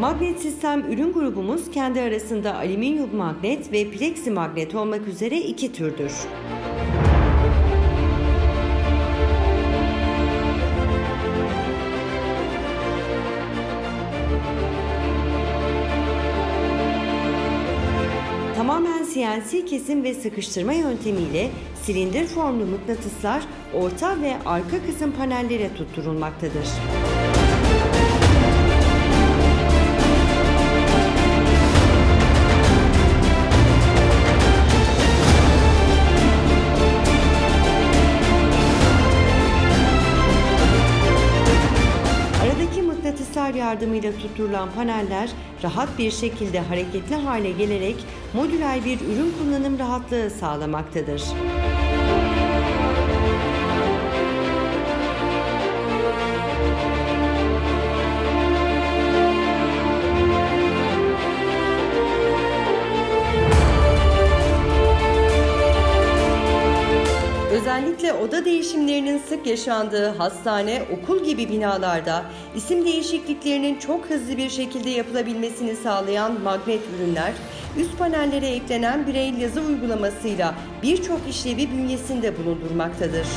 Magnet sistem ürün grubumuz kendi arasında alüminyum magnet ve pleksi magnet olmak üzere iki türdür. Tamamen CNC kesim ve sıkıştırma yöntemiyle silindir formlu mıknatıslar orta ve arka kısım panellere tutturulmaktadır. Mıknatıslar yardımıyla tutturulan paneller rahat bir şekilde hareketli hale gelerek modüler bir ürün kullanım rahatlığı sağlamaktadır. Özellikle oda değişimlerinin sık yaşandığı hastane, okul gibi binalarda isim değişikliklerinin çok hızlı bir şekilde yapılabilmesini sağlayan magnet ürünler, üst panellere eklenen Braille yazı uygulamasıyla birçok işlevi bünyesinde bulundurmaktadır.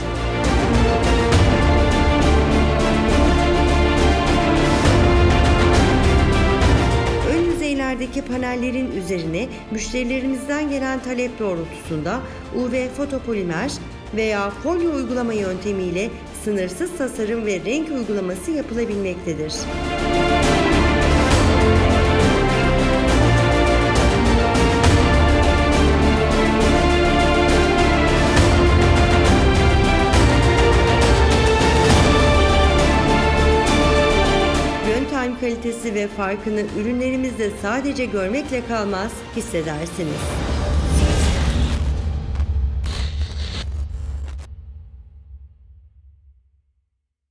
Yüzeylerdeki panellerin üzerine müşterilerimizden gelen talep doğrultusunda UV fotopolimer veya folyo uygulama yöntemiyle sınırsız tasarım ve renk uygulaması yapılabilmektedir. Kalitesi ve farkını ürünlerimizde sadece görmekle kalmaz, hissedersiniz.